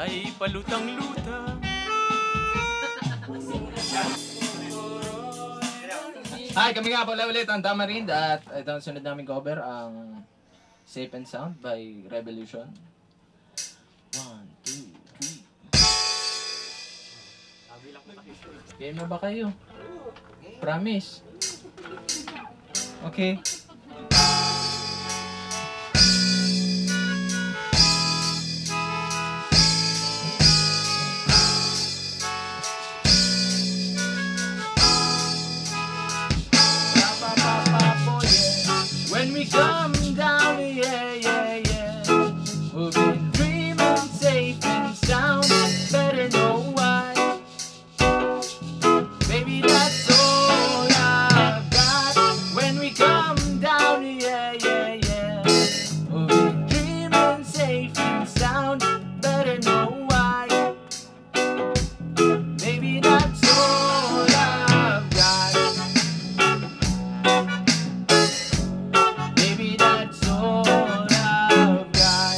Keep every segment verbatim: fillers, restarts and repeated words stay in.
ay palutang-lutang. Hi, kami nga pala ulit ang Tamarind at ito ang sunod namin cover, ang Safe and Sound by Rebelution. One, two, three. Game na ba kayo? Promise? Okay. When we come down, yeah, yeah, yeah, we'll be dreaming safe and sound. Better know why. Baby, that's all I've got. When we come down, yeah, yeah, yeah, we'll be dreaming safe and sound. Better know why. Baby, that's all I've got. Baby, that's all I've got.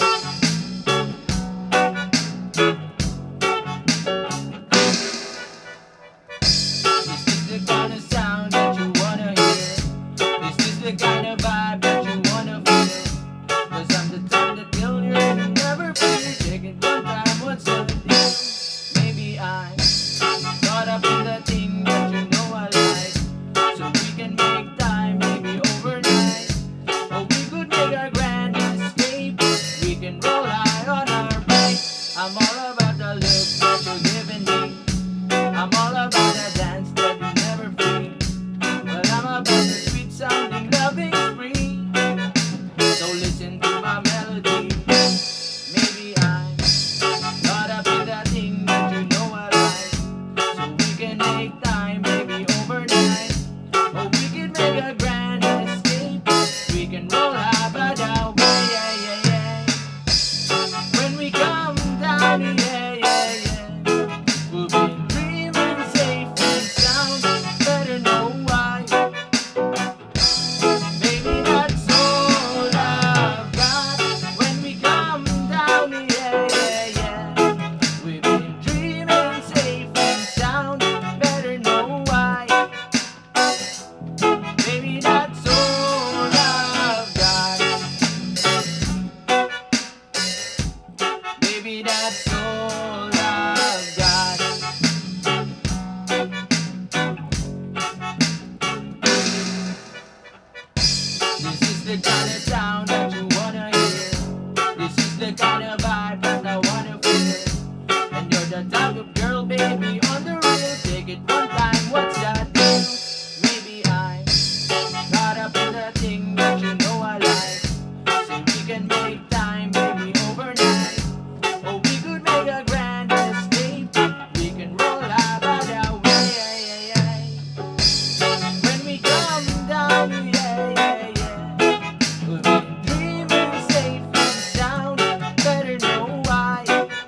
Is this the kind of sound that you wanna hear? Is this the kind of vibe that you wanna feel? Cause I'm the type that kill you and never feel. Take it one time, what's the deal? Maybe I'm caught up in the thing that you know I like. So we can make time, maybe overnight. Or we could make a grand escape. We can roll high on our bike. I'm all about the look that you're giving me. I'm all about the dance that you never free. But I'm about the sweet sounding loving spree. So listen to my melody. Maybe I'm caught up in that thing that you know I like. So we can make time, maybe overnight. Or we can make a grand escape. We can roll high by now, yeah, yeah, yeah. When we come down, yeah, yeah, yeah, we'll be dreaming safe and sound. Better know why. Baby, that's all I've got. When we come down, yeah, yeah, yeah, we'll be dreaming safe and sound. Better know why. Baby, that's all I've got. Baby, that's all I've got. This is the kind of sound that you wanna hear. This is the kind of vibe that I wanna feel. And you're the type of girl, baby, on the real. Take it one time, what's that deal? Maybe I'm caught up in the thing that you know I like. So we can make time, maybe overnight. Or we could make a grand escape. We can roll high by the way, yeah, yeah, yeah. When we come down, yeah, yeah, yeah, we'll be dreaming safe and sound. Better know why.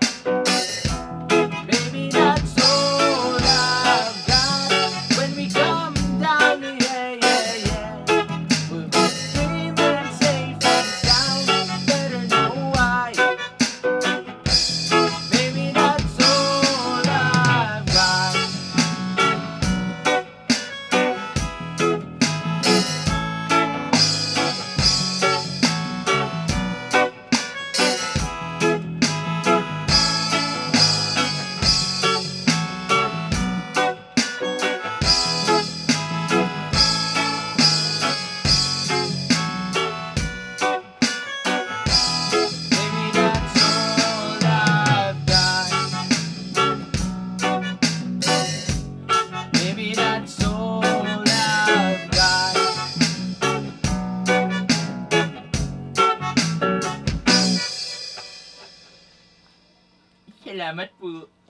Baby, that's all I've got. When we come down, yeah, yeah, yeah, we'll be dreaming safe and sound. Better know why. Baby, that's all I've got. Baby, that's all I've got. Baby, that's all I've got. Salamat po.